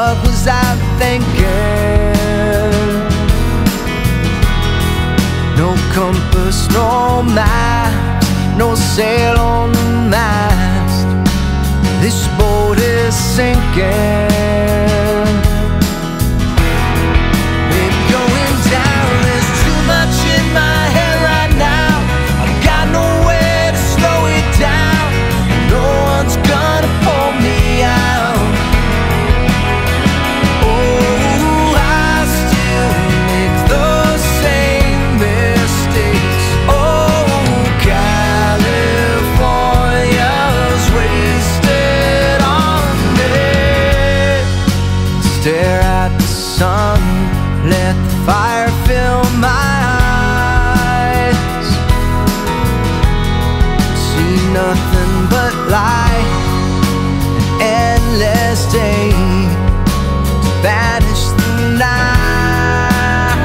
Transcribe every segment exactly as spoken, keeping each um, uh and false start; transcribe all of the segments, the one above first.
What was I thinking? No compass, no map, no sail on the mast. This boat is sinking. We're going down. There's too much in my head right now. I've got nowhere to slow it down. No one's gonna pull me out. Oh, I still make those same mistakes. Oh, California's wasted on me. Stare at the sun, let the fire fill my eyes. See nothing but light, an endless day to banish the night.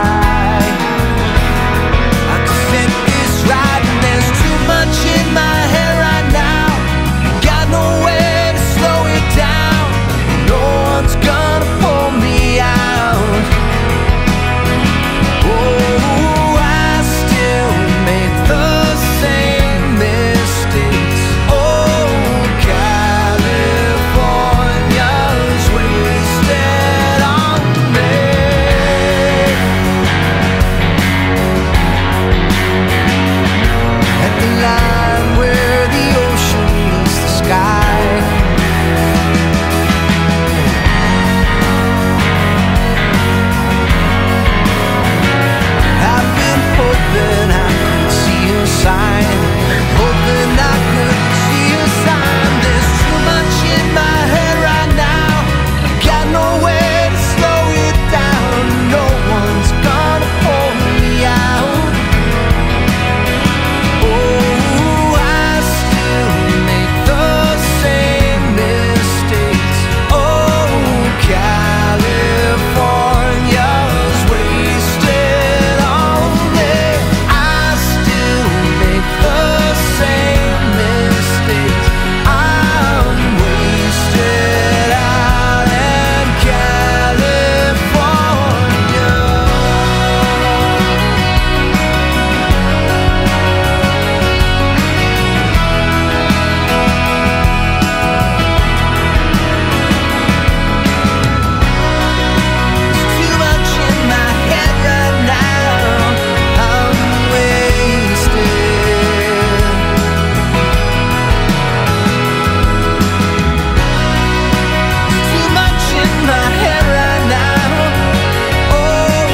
I can set this right, and there's too much in my head right now. Got nowhere to slow it down. No one's gonna pull me out. Oh, I still make the same mistakes. Oh, California's wasted on me. At the line where the ocean meets the sky, I've been hoping I could see a sign, hoping I could see a sign. There's too much in my head right now. I've got nowhere to slow it down. No one's gonna pull me out. Oh, I still make the same mistakes. Oh, California's wasted on me. I still make the same mistakes. I'm wasted out in California. There's too much in my head right now. I'm wasted. Too much in my head right now. Oh,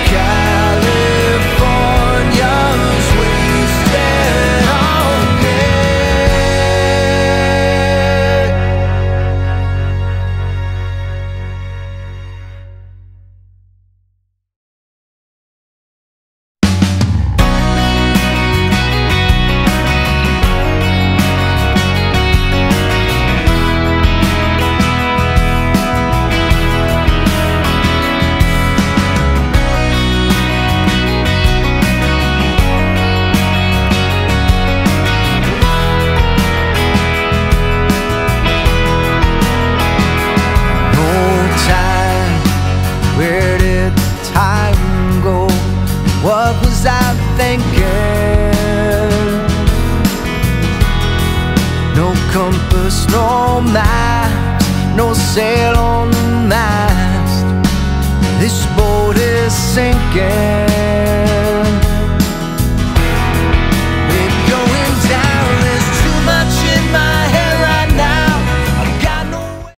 California's wasted on me. No time, where did the time go? What was I thinking? No compass, no map, no sail on the mast. This boat is sinking.